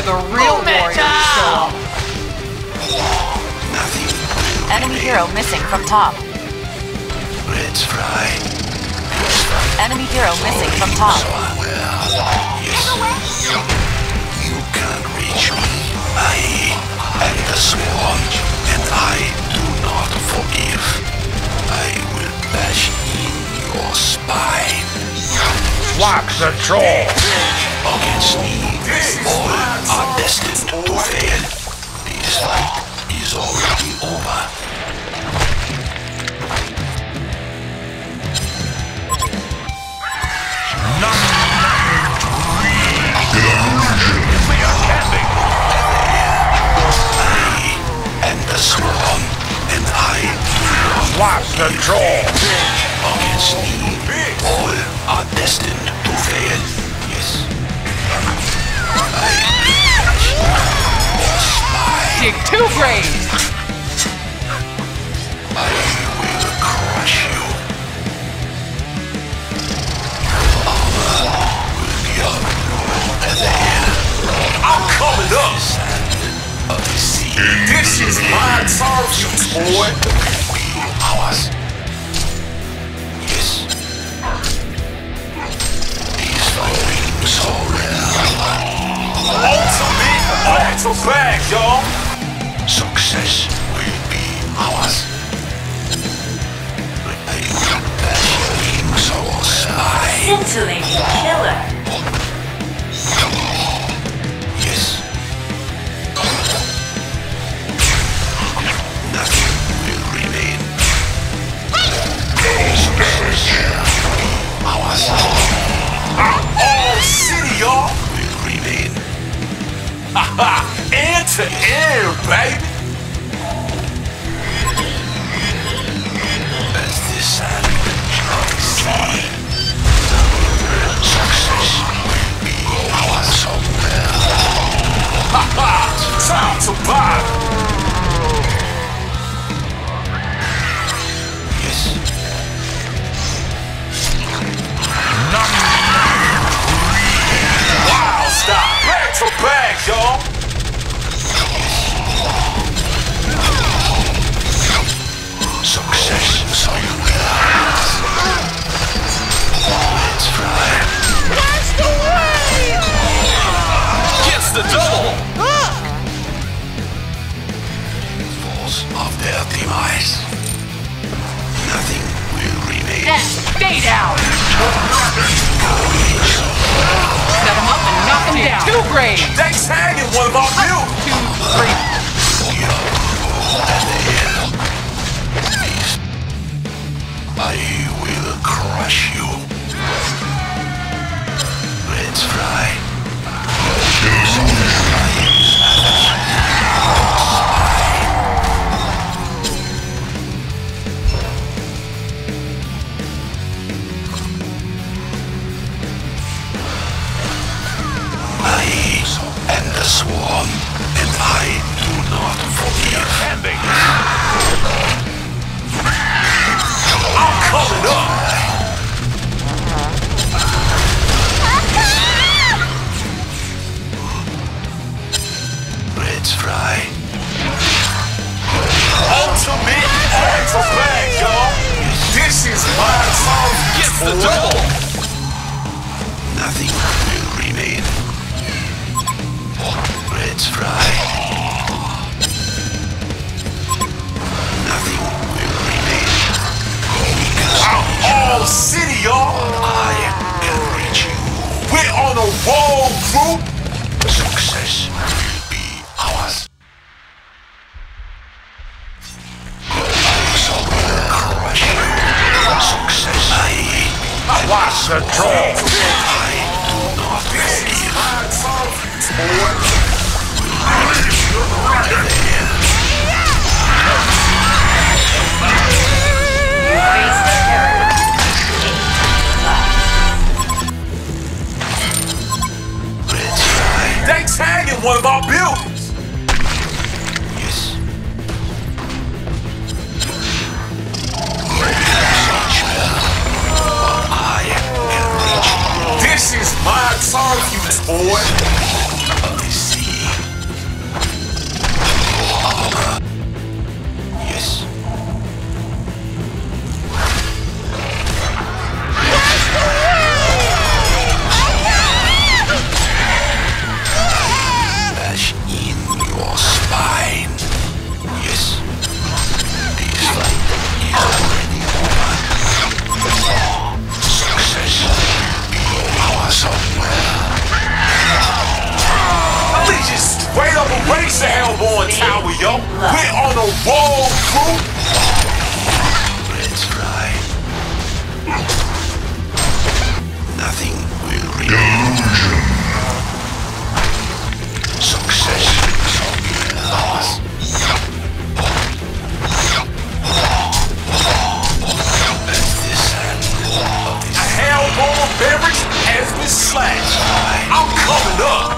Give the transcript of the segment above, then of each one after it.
The real warriors show up. Nothing. Enemy hero missing from top. Let's fly. Enemy hero missing from top. Yes. You can't reach me. I am the swan, and I do not forgive. I will bash in your spine. Wax the troll! Against me, all are destined to fail. This fight is already over. We are camping! I am the swan, and I Wax the troll! against me, all are destined to fail. Yes. Dig 2 graves. I will crush you. Armor will be up at the end. I'm coming up! Of the sea. This is my target, boy! We ours. Yes. These wings are rare. Ultimate battle bag, y'all! Success will be ours. I will bash wings our spine. Scintillating killer. Yes. Nothing will remain. Success will be ours. All city, y'all! Will remain. Haha! Air to air, baby! As the sandwich of the sea. Success will be ours somewhere. Haha! Time to buy! Yes. Wow, stop! Battle bag, y'all! Success somewhere. Let's fly. That's the way! Gets the double! Force of their demise. Nothing will remain. Stay down. Set him up and knock him down. 2 graves. Thanks hanging one of our views! 2 graves. I will crush you. Let's fly. I am the swan, and I do not forgive. Camping! I'm coming up! Let's fly. Ultimate battle bag, y'all! This is my song! Gets the double! Nothing will remain. Let's fly. Nothing will remain. All city, y'all! I can reach you. We're on a roll, group! Success will be ours. I will crush you. Success. Watch the troll! I do not forgive. My target, boy! Let's fly. Thanks hanging one of our buildings! Yes. I can reach you. This is my target, boy! Of the sea. tower, yo. We're on a roll, crew. Let's fly. Nothing will remain. Success. Loss. A hellborn beverage has been slashed. I'm coming up.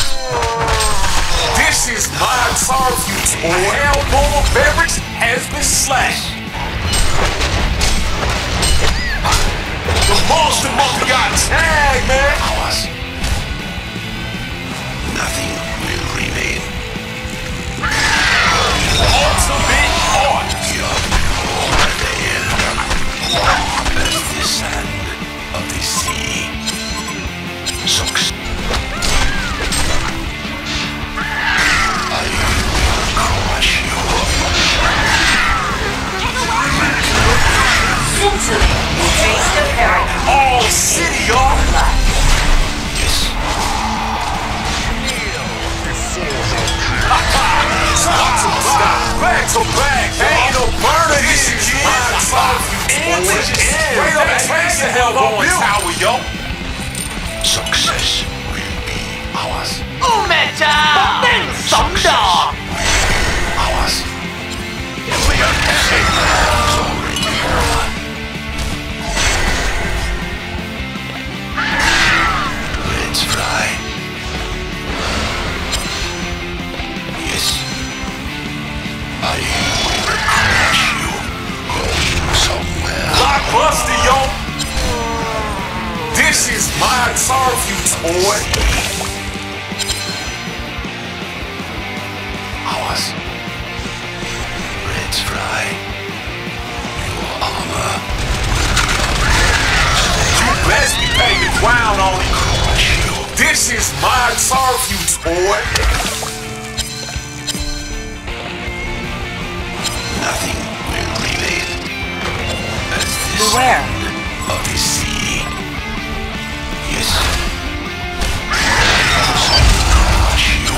This is my target. A hellborn beverage has been slashed. The monster monkey got tagged, man. Nothing will remain. Ultimate art. As the sand of the sea. Success. I will crush you. Mentally, taste of paradise. All city, y'all. Yes. Back to back. Ain't no burner here, kid. Straight up taste the hell on tower, yo. Success will be ours. Ours. Let's fly. Yes. I will crush you. Going somewhere. Blockbuster, yo. This is my target, boy. Ours. Let's fly. Your armor. You best be paying the ground on it. Crush you. This is my target, boy. Nothing will remain. As the Beware. sand of the sea. Yes. Crush you.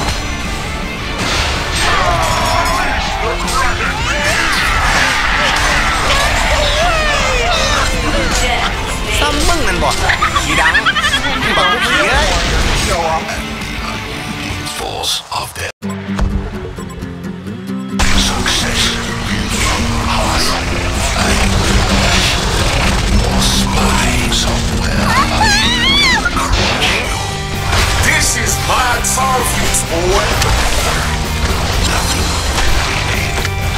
Sao mừng anh bỏ chỉ đáng bảo khí ấy Force of death. Success will be ours. I will spy somewhere. I will crush you. This is my target, boy. Nothing will remain.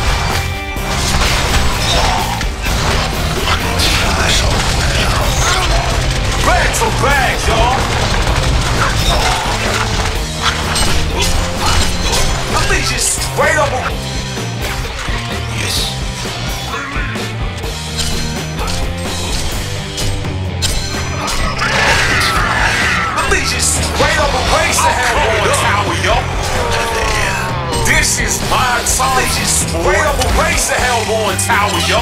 Let's fly somewhere. Back to back, y'all. I think just straight up. Yes. I think just straight up erase the hellborn tower, yo. This is my target. Just straight up erase the hellborn tower, yo.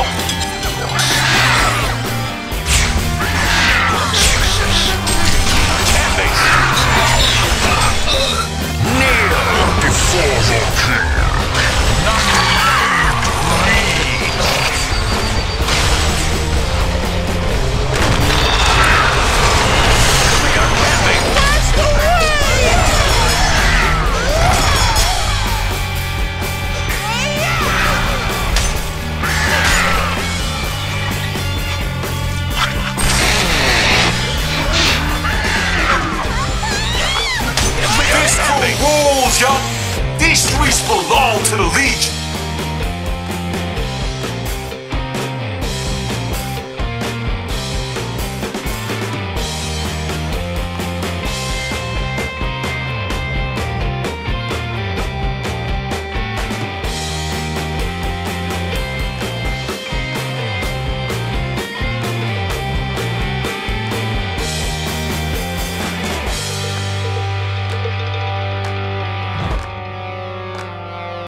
Newerth.